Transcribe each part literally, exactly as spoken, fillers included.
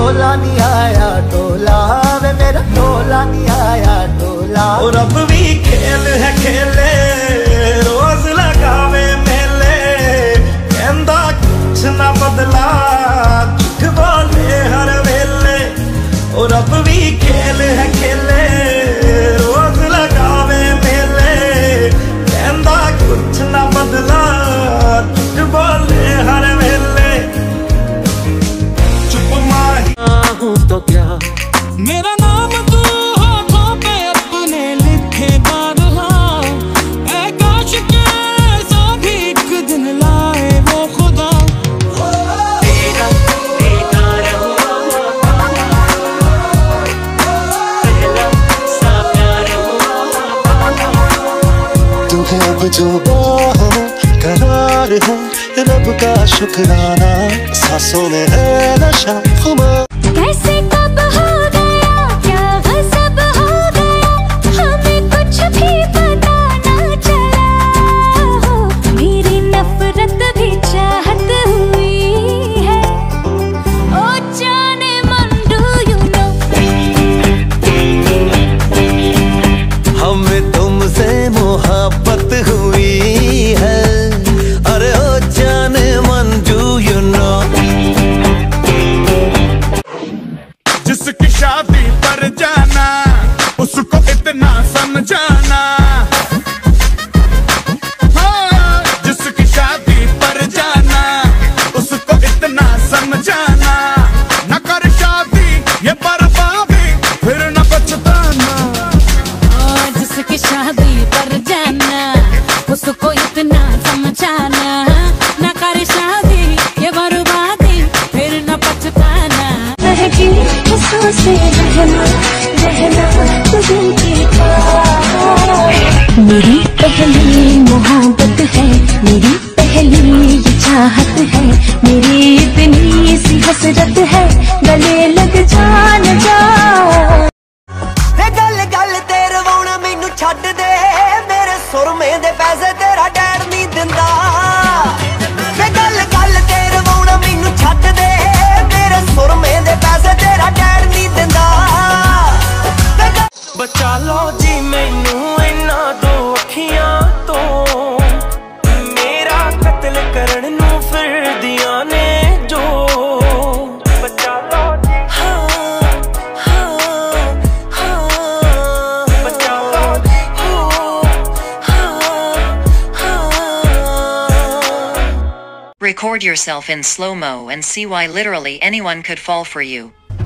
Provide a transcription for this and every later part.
टोला नहीं आया टोला वे मेरा टोला नहीं आया टोला। और अब भी खेल है खेले रोज लगावे मेले कहंदा कुछ ना बदला झूठ बोले हर वेले। और अब भी खेल है खेले रोज लगावे मेले कहंदा कुछ ना बदला झूठ बोले हर वेले। चुप माही हूँ तो क्या मेरा नाम तू होठों पे अपने लिखे बारहा ऐ काश के ऐसा भी एक दिन लाए वो खुदा। तेरा देता रहूं पहला सा प्यार तुम्हें अब जो बाहों करार है रब का शुक्राना सांसों में है नशा खुमार। कैसे कब हो गया क्या गज़ब हो गया हमें कुछ भी पता ना चला हो। मेरी नफरत भी चाहत हुई है ओ जाने मन डू यू नो। हमें तुमसे मोहब्बत हुई है अरे ओ जाने मन डू यू नो। जिसकी शादी पर जाना उसको इतना समझाना। हाँ, जिसकी शादी पर जाना उसको इतना समझाना। न कर शादी ये बर्बादी फिर न पछताना। जिसकी शादी पर जाना उसको इतना समझाना न कर शादी ये बर्बादी फिर न पछताना। से रहना रहना तुझे की मेरी पहली मोहब्बत है मेरी पहली ये चाहत है मेरी इतनी सी हसरत है गले लग जान जा। गल गल ते रवाउणा मैनू छड्ड दे मेरे सुरमे दे पैसे तेरा डैड नहीं दिंदा। गल गल ते रवाउणा मैनू छड्ड दे मेरे सुरमे दे पैसे तेरा डैड नहीं दिंदा। बचा लो जी मैनू इन्ना दो अखियां तो मेरा कत्ल करन नू फिरदियां ने जो। बचा लो जी हाँ हाँ हाँ बचा लो जी हो हाँ हाँ। Record yourself in slow-mo and see why literally anyone could fall for you.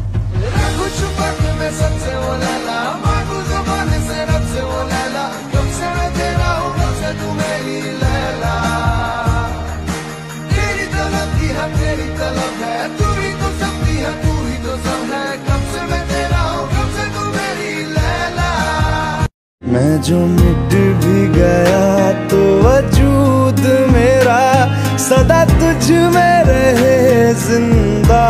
मैं जो मिट भी गया तो वजूद मेरा सदा तुझ में रहे जिंदा।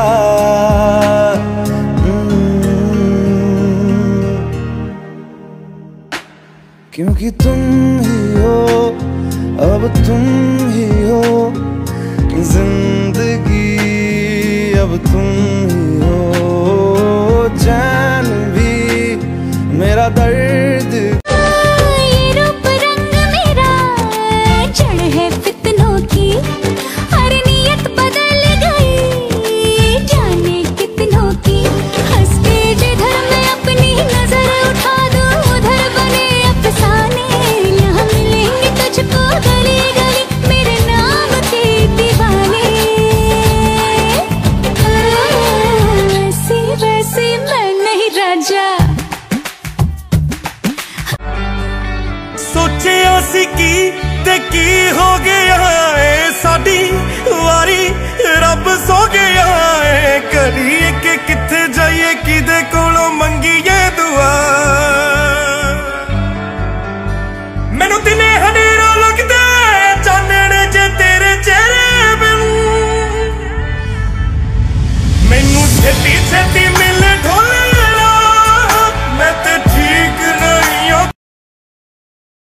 क्योंकि तुम ही हो अब तुम ही हो जिंदगी अब तुम ही हो जान भी मेरा दर्द